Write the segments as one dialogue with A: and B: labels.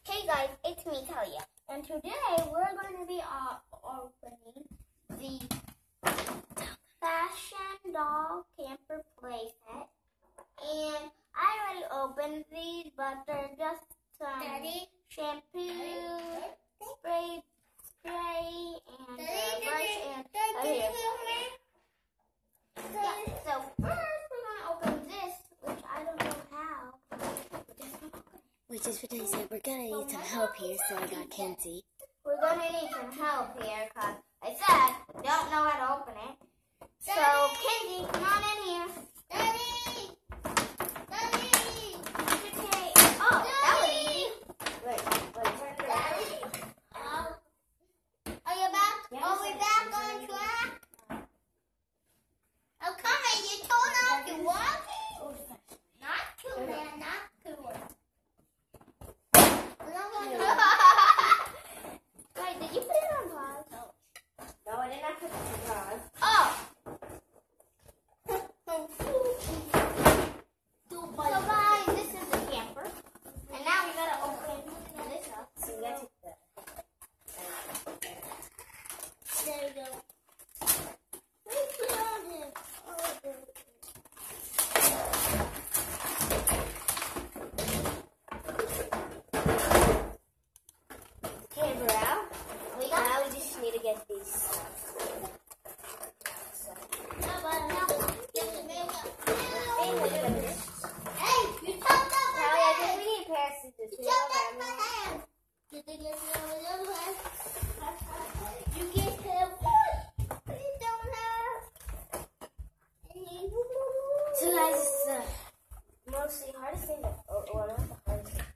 A: Hey guys, it's me, Talia, and today we're going to be opening the Fashion Doll Camper Playset. And I already opened these, but they're just some shampoo, spray, and brush, and here. Yeah, so first we're going to open this, which I don't know how.
B: Which is what I said, we're gonna need some help here, so I got Kenzie.
A: We're going to need some help here, because I said I don't know how to open it. So, Kenzie, come on in here. Daddy! Oh, that was easy. Wait, turn it around. Are you back?
B: Yes,
A: Are we back on track? Oh, come on, you told us you're walking? Not too bad, not too bad. Wait, did you put it on pause?
B: No, I did not put it on pause.
A: Oh! So guys, this is the camper. And now we gotta open this up.
B: So we gotta take
A: There you go.
B: camera out. Now we just need to get these stuff.
A: Hey, you chopped up my
B: Talia, I think
A: hand.
B: we need a pair of scissors.
A: You chopped up my hand. You think it's the other hand? You get him. You don't have.
B: So guys, it's the mostly hardest thing to, or not the hardest thing.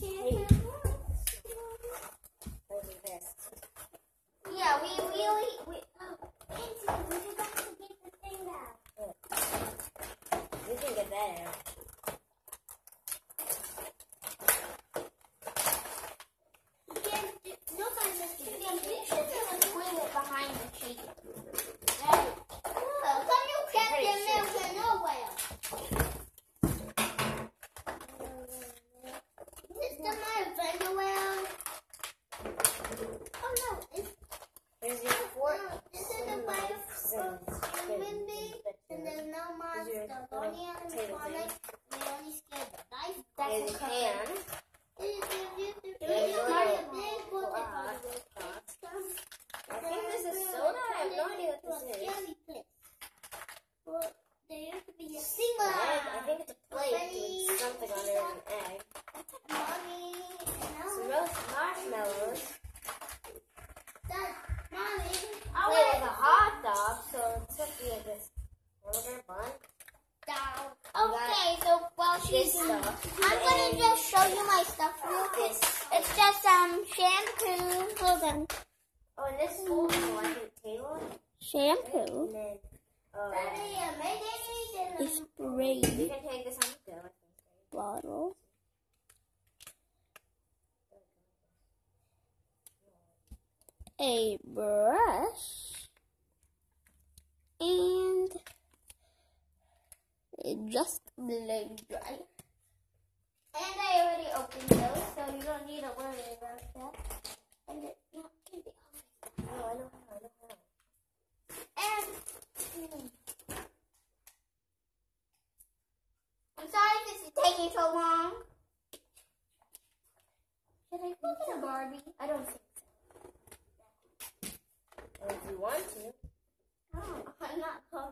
A: Yeah, we really, Nancy, we just have to get the thing out.
B: We can get that out.
A: You should swing it behind the tree. Right. Come you kept your milk in nowhere. Is this my underwear? Oh no,
B: There's your fork.
A: this is the way of human being, and there's no monster. Only animatronic, they only scared the knife.
B: There's your hand. I think this is soda. I have no idea what this is.
A: There used to be a
B: Egg. I
A: single.
B: think it's a plate with something on there, an egg.
A: Mommy,
B: Some roast marshmallows.
A: Mommy,
B: Plate with a hot dog, so it's supposed to be like this burger bun.
A: Okay, so while
B: This
A: she's
B: stuff.
A: I'm gonna just show you my stuff real quick.
B: This.
A: It's just shampoo. Hold on.
B: Oh, and this is also like a table.
A: Shampoo.
B: And then,
A: A spray
B: you can take this on the go.
A: bottle. A brush. And just blow dry. And I already opened those, so you don't need to worry about that. And it, can be
B: No, I know how.
A: And I'm sorry this is taking so long. Should I look at a Barbie? I don't think so.
B: And if you want to.
A: Oh, I'm not going.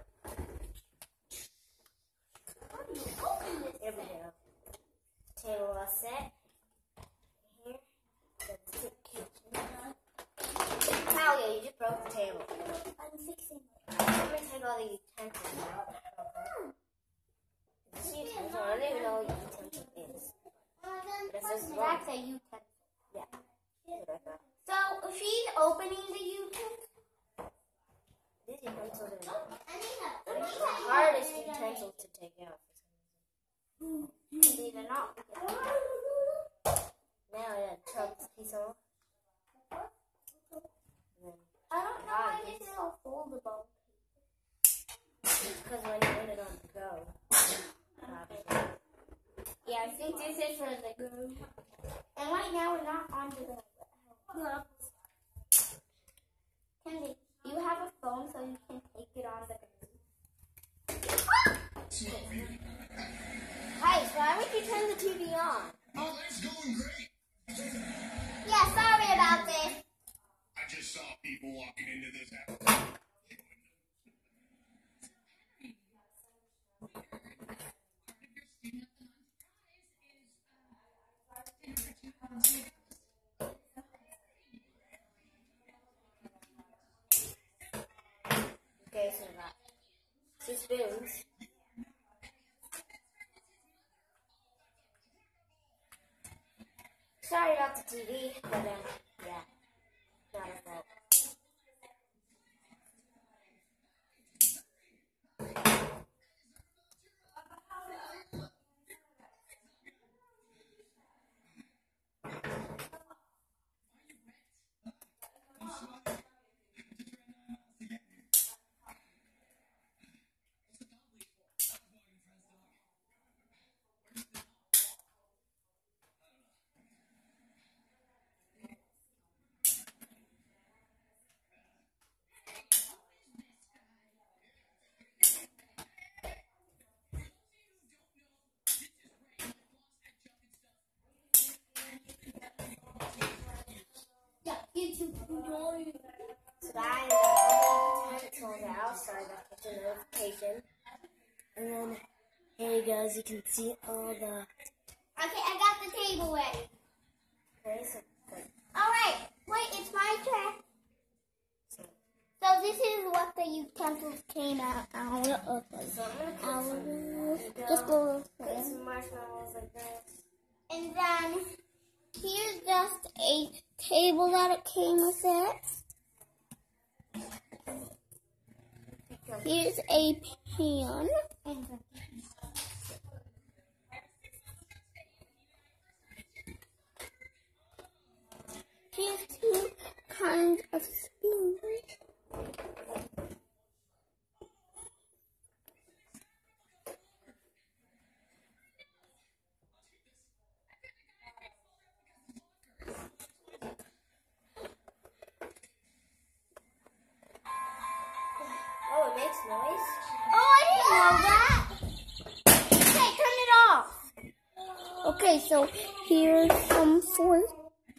A: How do you open this?
B: Here we go. Table all set. Here. That's the kitchen. Talia, you just broke the table.
A: I'm fixing it.
B: Let me take all the utensils out. This utensil, I don't even know what utensil is. This is wrong.
A: That's a utensil.
B: Yeah. That's what I thought.
A: So she's opening the utensil.
B: These utensils are
A: I need
B: the hardest utensils to take out for some reason.
A: These are not.
B: Now I gotta chop this piece off. And then,
A: I don't know why this is all foldable.
B: because when you put it on the go.
A: Yeah, I think this is for the glue. And when right now we're not on to the. Kenzie, you have a phone so you can take it on the.
B: Hi, so why would you turn the TV on?
C: Oh, that's going great.
A: Yeah, sorry about this.
C: I just saw people walking into this house.
B: Okay, so I got 2 spoons. Sorry about the TV, but yeah, not our fault.
A: Yeah, YouTube.
B: So guys, I told out, sorry about the notification. And then here you go, as you can see all the.
A: Okay, I got the table ready.
B: Okay, so good.
A: Alright, wait, it's my turn. So this is what the utensils came out of.
B: So I'm gonna put
A: Just go.
B: put some marshmallows like this.
A: And then here's just a table that it came with it. Here's a pan. Here's 2 kinds of spoons.
B: Oh, it makes noise.
A: Oh, I didn't know that. Okay, turn it off. Okay, so here's some forks.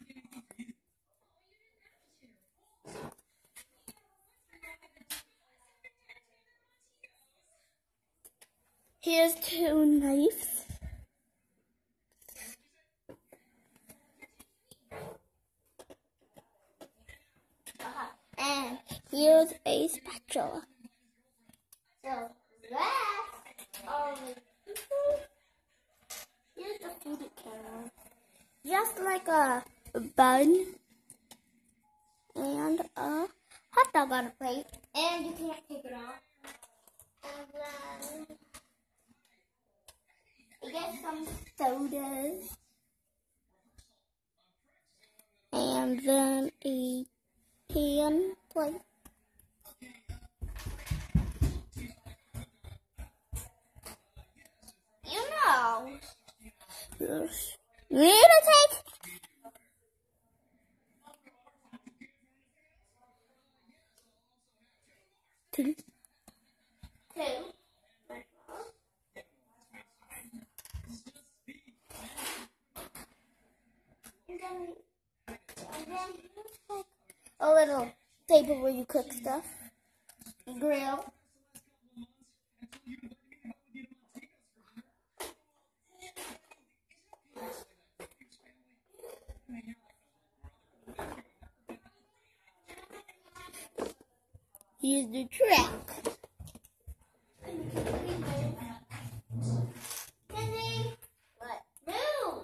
A: Here's 2 knives. And here's a spatula. So that's here's the food can. Just like a bun and a hot dog on a plate. And you can't take it off. And then you get some sodas. And then a pan plate. You know. Yes. You need to take. Two. And then here's like a little table where you cook stuff. Grill. Here's the track.
B: What?
A: Move!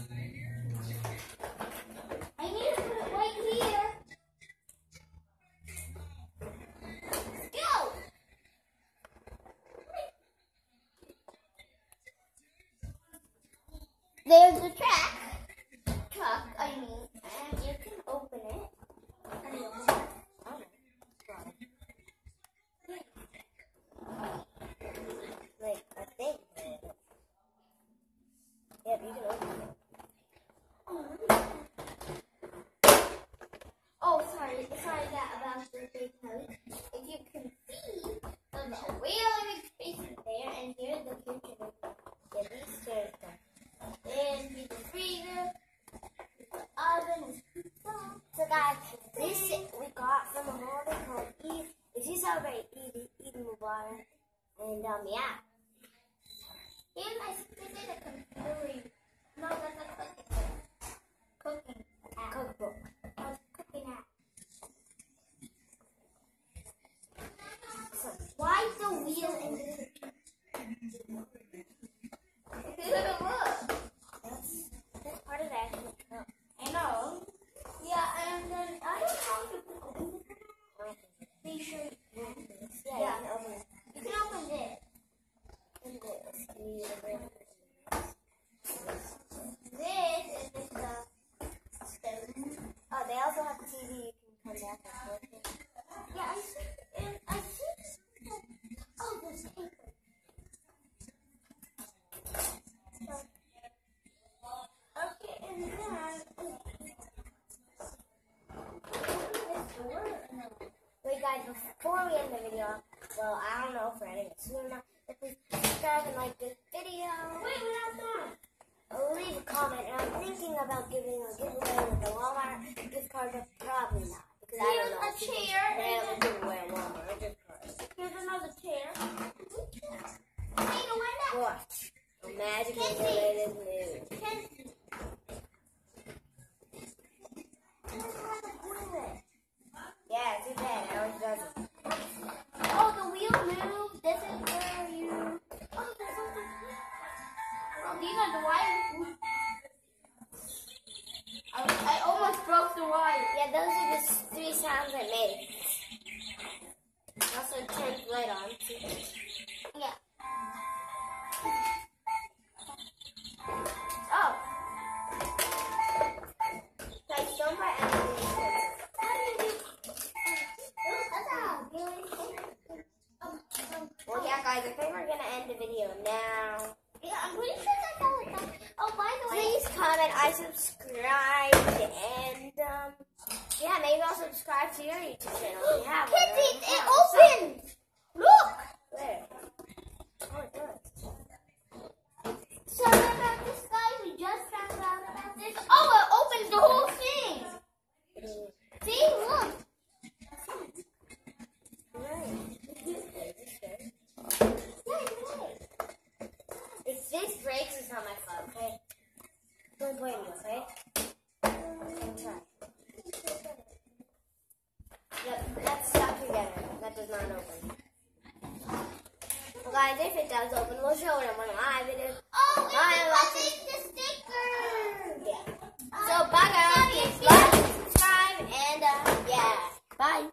A: I need to put it right here. Go! There's the truck, I mean, and you can open it. because if you can see, there's a really big space there, and here's the future. Yeah, these stairs go. Then the freezer, the oven,
B: So guys, this we got from a holiday called Eid. If you celebrate Eid Mubarak, and yeah.
A: here's my specific computer. No, that's a cooking app.
B: Cookbook.
A: Cooking app. So, why is the wheel in the look?
B: That's part of the actual cook.
A: I know. Yeah, and then I don't know if you can open it. Be sure you open this.
B: Yeah,
A: Yeah.
B: you can open it.
A: You can open this.
B: And this. And you open it.
A: This is just the stone.
B: Oh, they also have TV. You can come back and watch it.
A: Yeah, I see. And I see. Oh, there's paper. Okay, and then.
B: Wait, guys, before we end the video, well, I don't know if we're ending it soon or not, but please subscribe and like this video.
A: Wait, we're not done.
B: Leave a comment, and I'm thinking about giving a giveaway with the Walmart gift card, but probably not. Because I don't know.
A: Here's a chair.
B: They have a giveaway at Walmart, a gift card.
A: Here's another chair. Hey, no, why not?
B: Watch. Magically related news. Yeah, too bad. I always does it.
A: Oh, the wheel moves. This is where you. Oh, there's something. Oh, these are the wires. I almost broke the wire.
B: Yeah, those are the 3 sounds I made. Also turns light on.
A: Yeah. Oh.
B: Guys, don't buy anything. Well, yeah, guys, I think we're gonna end the video now.
A: Yeah, I'm pretty sure that's all it does. Oh, by the way.
B: Please comment, I subscribed, and yeah, maybe I'll subscribe to your YouTube channel. If you have one,
A: Kitty,
B: right?
A: it
B: Yeah,
A: opens. Look.
B: where? Oh, it does.
A: Sorry about this, guys. We just found out about this. Oh, it opens the whole thing. See, look.
B: If this breaks, it's not my fault, okay? Don't blame me, okay? Okay, try. Yep, that's stuck together. That does not open. Well, guys, if it does open, we'll show it in one of my videos.
A: Oh,
B: Bye,
A: it's the sticker.
B: Yeah. So, bye, guys. Please like, subscribe, and yeah. Bye.